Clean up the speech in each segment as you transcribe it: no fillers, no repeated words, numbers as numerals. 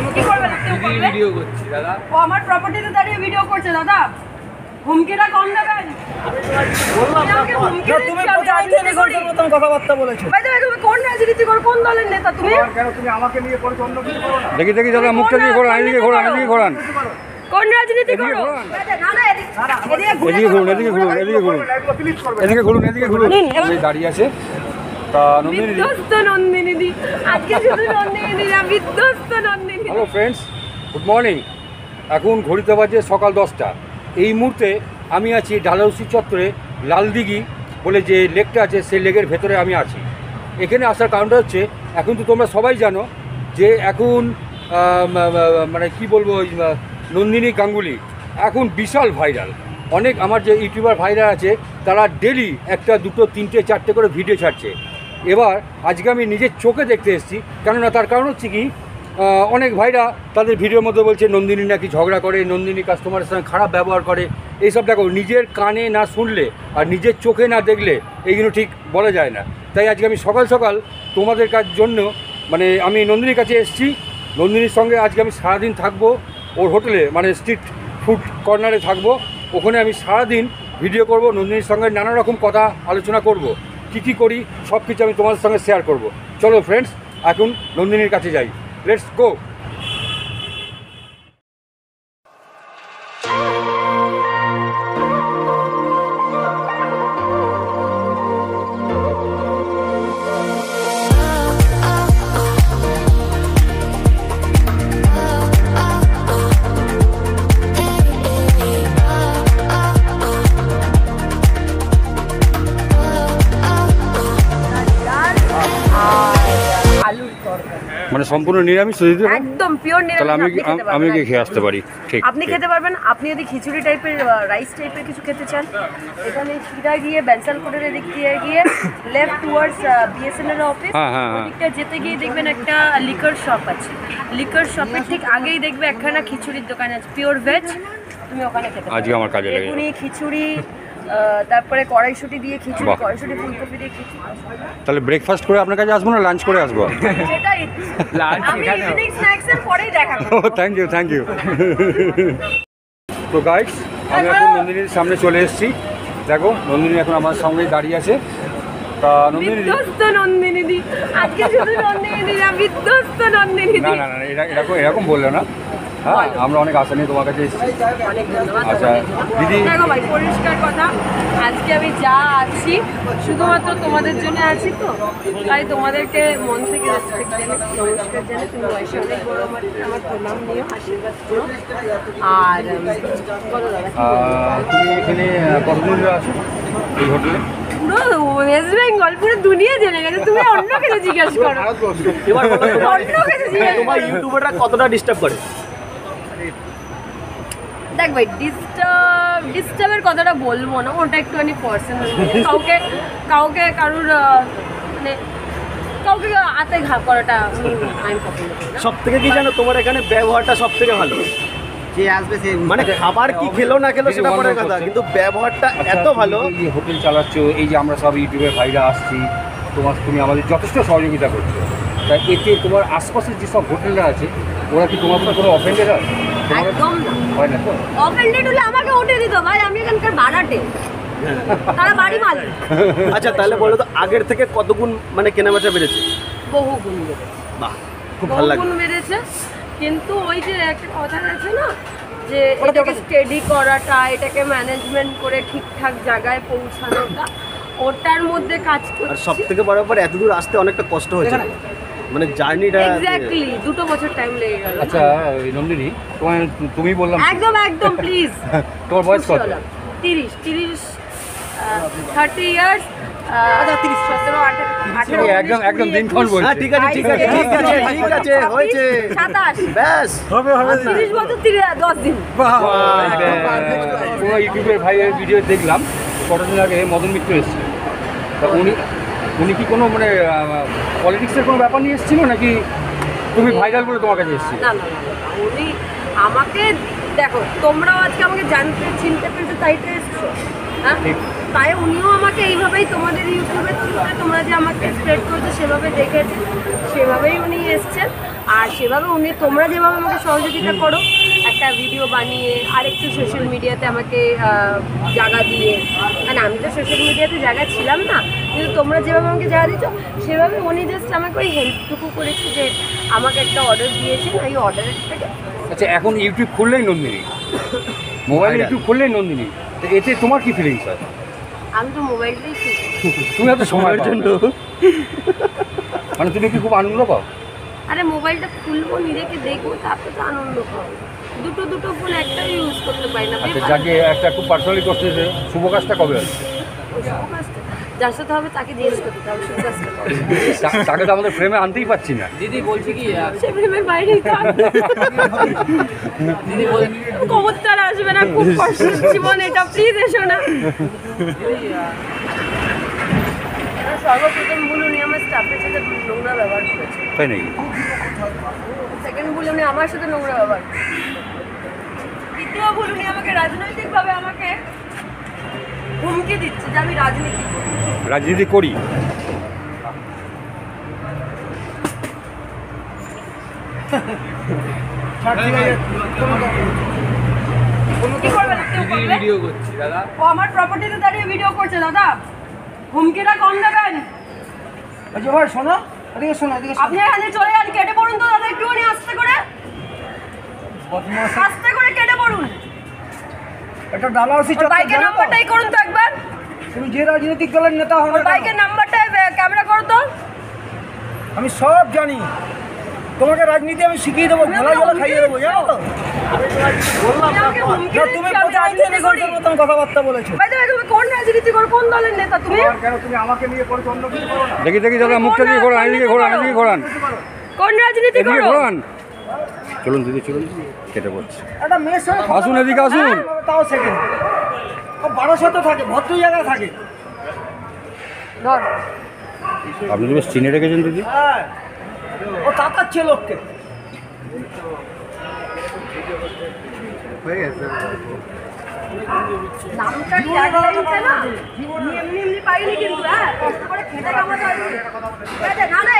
কি করবে ভিডিও করছি দাদা। ও আমার প্রপার্টিতে দাঁড়িয়ে ভিডিও করছে দাদা। হুমকিটা কম দেবেন। বললাম না তুমি কোথায় থেকে গর্জের মতন কথাবার্তা বলেছো। ভাই তুমি কোন রাজনীতি করো, কোন দলের নেতা তুমি? কেন তুমি আমাকে নিয়ে করছো, অন্য কিছু করো না। দেখি দাদা মুখটা দিয়ে ঘোরান, এদিকে ঘোরান, এদিকে ঘোরান। কোন রাজনীতি করো? না না এদিকে ঘুরুন, এদিকে ঘুরুন, এদিকে ঘুরুন, এদিকে ঘুরুন, এদিকে ঘুরুন। এই দাঁড়িয়ে আছে তা নন্দিনী। বিধ্বস্ত নন্দিনী দি, আজকে শুধু নন্দিনী দি না, বিধ্বস্ত Nandini. Hello friends, good morning. এখন ঘড়িতে বাজে সকাল 10টা। এই মুহূর্তে আমি আছি ডালহৌসি চত্বরে লালদিঘি বলে যে লেকটা আছে, সেই লেকের ভেতরে আমি আছি। এখানে আসার কারণটা হচ্ছে, এখন তো তোমরা সবাই জানো যে এখন মানে কি বলবো, নন্দিনী গাঙ্গুলি এখন বিশাল ভাইরাল। অনেক আমার যে ইউটিউবার ভাইরাল আছে তারা ডেলি একটা দুটো তিনটে চারটে করে ভিডিও ছাড়ছে। এবার আজকে আমি নিজের চোখে দেখতে এসেছি, কেননা তার কারণ হচ্ছে কি, অনেক ভাইরা তাদের ভিডিওর মধ্যে বলছে নন্দিনী নাকি ঝগড়া করে, নন্দিনী কাস্টমারের সঙ্গে খারাপ ব্যবহার করে। এইসব দেখো, নিজের কানে না শুনলে আর নিজের চোখে না দেখলে এইগুলো ঠিক বলা যায় না। তাই আজকে আমি সকাল সকাল তোমাদের জন্য মানে আমি নন্দিনীর কাছে এসেছি। নন্দিনীর সঙ্গে আজকে আমি সারাদিন থাকবো ওর হোটেলে, মানে স্ট্রিট ফুড কর্নারে থাকবো। ওখানে আমি সারাদিন ভিডিও করব, নন্দিনীর সঙ্গে নানা রকম কথা আলোচনা করব, কী করি সব কিছু আমি তোমাদের সঙ্গে শেয়ার করব। চলো ফ্রেন্ডস, এখন নন্দিনীর কাছে যাই, লেটস গো। মানে সম্পূর্ণ নিরামিষ, একদম পিওর নিরামিষ। তাহলে আমি খেয়ে আসতে পারি? ঠিক, আপনি খেতে পারবেন। আপনি যদি খিচুড়ি টাইপের, রাইস টাইপের কিছু খেতে চান, এখানে সিধা গিয়ে বেনসাল কোটের দিক দিয়ে গিয়ে লেফট টুয়ার্ডস বিএসএনএল অফিস, ওদিকটা যেতে গিয়ে দেখবেন একটা লিকার শপ আছে। লিকার শপের ঠিক আগেই দেখবে একখানা খিচুড়ির দোকান আছে, পিওর ভেজ। তুমি ওখানে খেতে পারো। আজকে আমার কাজে লাগে খিচুড়ি, তারপরে কড়াইশুঁটি দিয়ে খিচুড়ি, কড়াইশুঁটি ফুলকপি দিয়ে খিচুড়ি। তাহলে ব্রেকফাস্ট করে আপনার কাছে আসবো না লাঞ্চ করে আসবো? সেটাই লাঞ্চ এখানে, ইভিনিং স্ন্যাক্সের পরেই দেখা করব। Thank you. তো গাইস, আমি এখন নন্দিনীর সামনে চলে এসেছি। দেখো নন্দিনী এখন আমার সঙ্গেই দাঁড়িয়ে আছে। তা নন্দিনী দি, আজকে শুধু নন্দিনী দি না, বিধ্বস্ত নন্দিনী দি। না এরকম বললো না। হ্যাঁ, আমরা অনেক আশা নিয়ে তোমার কাছে এসেছি। অনেক ধন্যবাদ। আচ্ছা দিদি, দেখো ভাই, পরিষ্কার কথা, আজকে আমি যা আছি শুধুমাত্র তোমাদের জন্য আছি, তো তাই তোমাদেরকে মন থেকে রেসপেক্ট জানাই, নমস্কার জানাই। তুমি বয়সে অনেক বড়, আমার প্রণাম নিও, আশীর্বাদ করো। আর বলো দাদা, তুমি এখানে কতদিন ধরে আছো এই হোটেলে? পুরো ওয়েস্ট বেঙ্গল, পুরো দুনিয়া জেনে গেছে। তুমি অন্য কিছু জিজ্ঞেস করো, অন্য কিছু জিজ্ঞেস করো। ইউটিউবাররা কতটা ডিস্টার্ব করে? দেখ ভাই, ডিস্টার্বের কথাটা বলবো না, ওটা একটুখানি পার্সোনাল। কাউকে কারুর মানে কাউকে হাতে ঘা করাটা আমি পছন্দ করি না। সব থেকে কি জানো, তোমার এখানে ব্যবহারটা সব থেকে ভালো। যে আসবে সে মানে খাবার কি খেলো না খেলো সেটা পরের কথা, কিন্তু ব্যবহারটা এত ভালো। এই হোটেল চালাচ্ছ, এই যে আমরা সব ইউটিউবের ভাইরা আসছি, তুমি আমাদের যথেষ্ট সহযোগিতা করছো। তাই এতে তোমার আশপাশের যেসব হোটেলরা আছে, ওরা কি তোমার কোনো অফেন্ডেড হয়? একদম হয় না তো? অফেন্ডেড হলে আমাকে উঠে দিত ভাই, আমি এখানকার ভাড়াটে, তারা বাড়ি মালিক। আচ্ছা তাহলে বলো তো, আগের থেকে কত গুণ মানে কেনাবেচা বেড়েছে? বহু গুণ বেড়েছে। বাহ, খুব ভালো লাগে। বহু গুণ বেড়েছে, কিন্তু ওই যে একটা কথা আছে না, যে এটাকে স্টেডি করাটা, এটাকে ম্যানেজমেন্ট করে ঠিকঠাক জায়গায় পৌঁছানোটা, ওটার মধ্যে কাজ করছি। আর সব থেকে বড় ব্যাপার, এত দূর আসতে অনেকটা কষ্ট হয়েছে, মানে জার্নিটা। এক্স্যাক্টলি 2 বছর টাইম লেগে গেল। আচ্ছা নন্দিনী, তুমি বললাম একদম প্লিজ। তোমার বয়স কত? 30 ইয়ার্স। আচ্ছা 30, 17, 18 একদম দিনক্ষণ বলছি। হ্যাঁ ঠিক আছে হয়েছে 27 ব্যাস হবে 30 বছর 10 দিন। পুরো ইউটিউবের ভাইয়ের ভিডিও দেখলাম, কতদিন আগে মদন মিত্র এসেছিল। তা উনি কি কোনো মানে পলিটিক্সের কোনো ব্যাপার নিয়ে এসেছিল, নাকি তুমি ভাইরাল বলে তোমার কাছে এসেছিল? না, উনি আমাকে, দেখো তোমরাও আজকে আমাকে জানতে চিনতে পেরেছো, তাই তো এসছো। হ্যাঁ, তাই উনিও আমাকে এইভাবেই তোমাদের ইউটিউবের থ্রুতে তোমরা যে আমাকে স্প্রেড করেছো সেভাবে দেখেছে, সেভাবেই উনি এসছেন। আর সেভাবে উনি তোমরা যেভাবে আমাকে সহযোগিতা করো একটা ভিডিও বানিয়ে আরেকটু সোশ্যাল মিডিয়াতে আমাকে জায়গা দিয়ে, মানে আমি তো সোশ্যাল মিডিয়াতে জায়গা ছিলাম না, কিন্তু তোমরা যেভাবে আমাকে জায়গা দিচ্ছ সেভাবে উনি জাস্ট আমাকে ওই হেল্পটুকু করেছে যে আমাকে একটা অর্ডার দিয়েছেন, ওই অর্ডারের থেকে। আচ্ছা, এখন ইউটিউব খুললেই নন্দিনী, মোবাইল ইউটিউব খুললেই নন্দিনী, তো এতে তোমার কি ফিলিংস হয়? আমি তো মোবাইলটাই তুমি এত সময়ের জন্য মানে তুমি কি খুব আনন্দ পাও? আরে মোবাইলটা খুলবো, নিজেকে দেখবো, তারপরে তো আনন্দ পাবো। দুটো ফোন একটাই ইউজ করতে পারি না। আচ্ছা, যাকে একটা খুব পার্সোনালি করতে শুভ কাজটা কবে হচ্ছে? যার সাথে হবে তাকে জিজ্ঞেস করতে হবে শুভ কাজটা কবে। তাকে তো আমাদের ফ্রেমে আনতেই পাচ্ছি না। দিদি বলছি কি সে ফ্রেমের বাইরেই থাক, দিদি বল কবুতর আসবে না, খুব কষ্ট জীবন এটা, প্লিজ এসো না। সর্বপ্রথম ভুল উনি আমার স্টাফের সাথে নোংরা ব্যবহার করেছে। তাই নাকি? সেকেন্ড ভুল উনি আমার সাথে নোংরা ব্যবহার করেছে। তৃতীয় ভুল উনি আমাকে রাজনৈতিকভাবে আমাকে হুমকি দিচ্ছে যে আমি রাজনীতি করি। কি করবে না, কেউ করবে? ভিডিও করছি দাদা। ও আমার প্রপার্টিতে দাঁড়িয়ে ভিডিও করছে দাদা, হুমকিটা কম দেবেন। আচ্ছা ভাই শোনো, এদিকে শোনো, এদিকে আপনি এখানে চলে যান, কেটে পড়ুন তো দাদা, একটুখানি আস্তে করে কেটে পড়ুন। এটা ডালাউসি চত্বর, বাইকের নাম্বারটাই করুন তো একবার। তুমি যে রাজনৈতিক দলের নেতা হও না, বাইকের নাম্বারটাই ক্যামেরা করো তো। আমি সব জানি। তোমাকে রাজনীতি আমি শিখিয়ে দেবো, খেলা জলে খাইয়ে দেবো, জানো তো? তুমি রাজনীতির মতন কথাবার্তা বলেছো। তুমি কোন রাজনীতি করো, কোন দলের নেতা তুমি? কেন তুমি আমাকে নিয়ে করছো, অন্য কিছু করো না? দেখি দাদা, মুখটা দিয়ে ঘোরান, এদিকে ঘোরান। কোন রাজনীতি করো? চলুন দিদি, চলুন, কেটে পড়ছে। একটা মেয়ের সঙ্গে আসুন, এদিকে আসুন। তাও সেকেন্ড 1200 থাকে, ভদ্র জায়গায় থাকে। ধর, আপনি তো বেশ চিনে রেখেছেন দিদি। হ্যাঁ, ও তাতাচ্ছে লোককে। নামটা ট্যাগলাইনটা না এমনি পাইনি, কিন্তু হ্যাঁ কষ্ট করে খেটে কামাতে হবে। না না,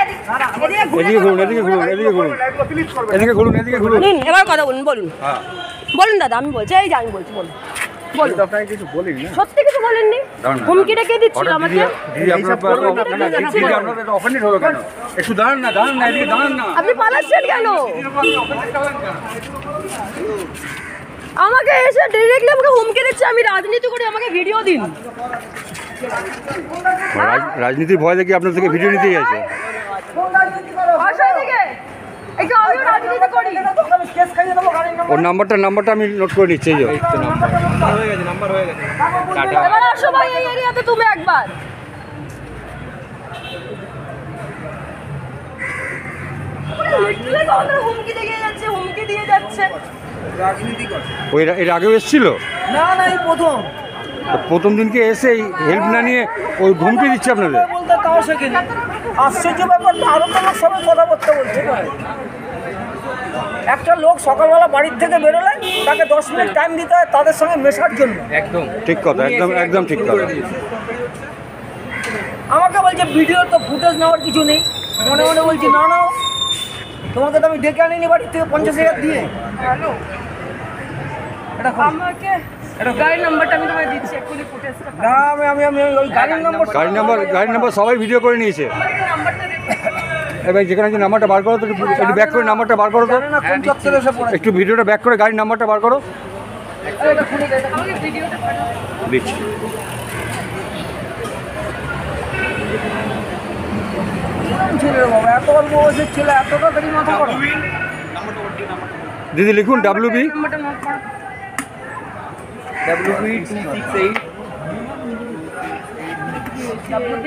এদিকে ঘুরুন। নিন, এবার কথা বলুন, বলুন দাদা, আমি বলছি, এই যে আমি বলছি, বলুন। আপনাকে কিছু বলিনি না, সত্যি কিছু বলেননি? হুমকিটা কে দিচ্ছিল আমাকে? দিদি আপনার অফেন্ডেড হলো কেন? একটু দাঁড়ান না, এদিকে দাঁড়ান না। আপনি পালাচ্ছেন কেন? আমাকে এসে ডাইরেক্টলি আমাকে হুমকি দিচ্ছে আমি রাজনীতি করি, আমাকে ভিডিও দিন। রাজনীতির ভয় দেখি আপনার থেকে ভিডিও নিতে গেছে। একটু আমিও রাজনীতি করি। ওর নাম্বারটা আমি নোট করে নিচ্ছি। এই যে নাম্বার হয়ে গেছে। এবার আসো ভাই এই এরিয়াতে তুমি একবার। হুমকি দিয়ে যাচ্ছে। এর আগেও এসেছিল না এই প্রথম দিনকে এসে হেল্প না নিয়ে ওই হুমকি দিচ্ছে আপনাদের। বলতে তাও সেকেন্ড আশ্চর্য ব্যাপার, আরো তো লোক সবাই কথাবার্তা বলছে। একটা লোক সকালবেলা বাড়ির থেকে বেরোলে তাকে 10 মিনিট টাইম দিতে হয় তাদের সঙ্গে মেশার জন্য। একদম ঠিক কথা, একদম ঠিক কথা। আমাকে বলছে ভিডিও তো ফুটেজ নেওয়ার কিছু নেই, মনে বলছি না তোমাকে তো আমি ডেকে আনিনি বাড়ির থেকে 50,000 দিয়ে। হ্যালো, আমাকে গাড়ির নাম্বারটা আমি তোমায় দিচ্ছি, এক্ষুনি ফুটেজটা। না আমি ওই গাড়ির নাম্বার সবাই ভিডিও করে নিয়েছে। নাম্বারটা দিচ্ছি। এবার যেখানে যে নাম্বারটা বার করো তো, একটু ব্যাক করে নাম্বারটা বার করো তো। একটু ভিডিওটা ব্যাক করে গাড়ির নাম্বারটা বার করো। আমাকে ভিডিওটা পাঠাও। দিচ্ছি। ছেলে বাবা, এত অল্প বয়সের ছেলে এত তাড়াতাড়ি মাথা করো। দিদি লিখুন WB নাম্বারটা নোট করো। WB 268 WB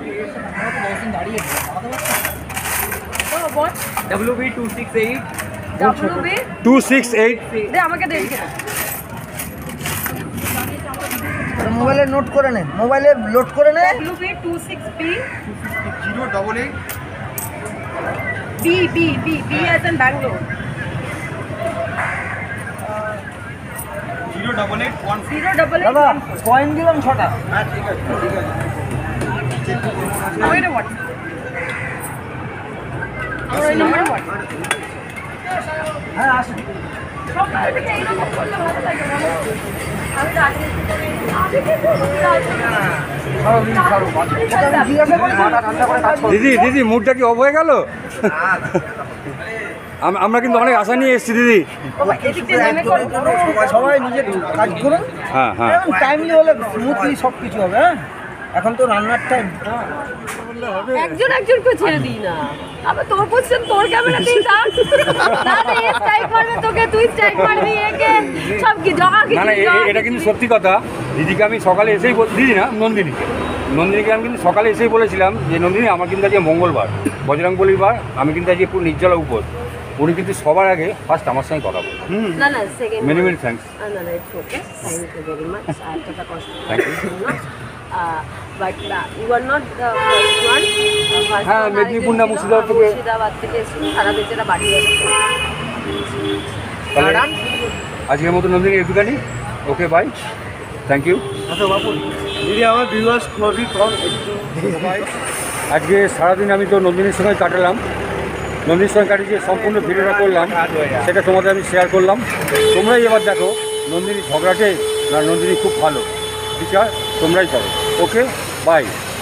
বল WB 268 WB 268। দে আমাকে দে। মোবাইলে নোট করে নে, মোবাইলে লোড করে নে। WB 26B 088 B as in Bangalore। 088 08814 coin দিলাম 6টা। আমার এটা WhatsApp আমার এই নম্বরে WhatsApp হ্যাঁ আসুন। সব থেকে এই নম্বর করলে ভালো লাগে আমি তো আগে দিদি দিদি মুডটা কি অফ হয়ে গেল? আমরা কিন্তু অনেক আশা নিয়ে এসেছি দিদি। সবাই নিজের কাজ করুন। হ্যাঁ হ্যাঁ টাইমলি হলে স্মুথলি সব কিছু হবে। হ্যাঁ এখন তো রান্নার টাইম। একজন একজনকে ছেড়ে দিই না, আবার তোর কোশ্চেন তোর ক্যামেরাতেই থাক, দাদা এ স্ট্রাইক মারবে তোকে, তুই স্ট্রাইক মারবি একে, সব কি জগা কি না না এটা কিন্তু সত্যি কথা। দিদিকে আমি সকালে এসেই দিদি না নন্দিনীকে আমি কিন্তু সকালে এসেই বলেছিলাম যে নন্দিনী আমার কিন্তু আজকে মঙ্গলবার, বজরংবলীর বার, আমি কিন্তু আজকে পুরো নির্জলা উপোস। উনি কিন্তু সবার আগে ফার্স্ট আমার সঙ্গে কথা বলে। না না সেকেন্ড মেনি মেনি থ্যাঙ্কস। না না it's okay, thank you very much. আর টাকা কষ্ট Thank you. But you are not the first one. হ্যাঁ, মেদিনীপুর না মুর্শিদাবাদ থেকে এসেছি, সারা বেচারা বাড়ি গেছে। তাহলে আজকের মতো নন্দিনী একটুখানি ওকে বাই, থ্যাংক ইউ। আচ্ছা বাপু, দিদি আমার ভিউয়ার্স খুবই কম, একটু আজকে সারাদিন আমি তো নন্দিনীর সঙ্গে কাটালাম, নন্দিনীর সঙ্গে কাটিয়ে সম্পূর্ণ ভিডিওটা করলাম, সেটা তোমাদের আমি শেয়ার করলাম। তোমরাই এবার দেখো নন্দিনী ঝগড়াটে না নন্দিনী খুব ভালো, বিচার তোমরাই করো। Okay by.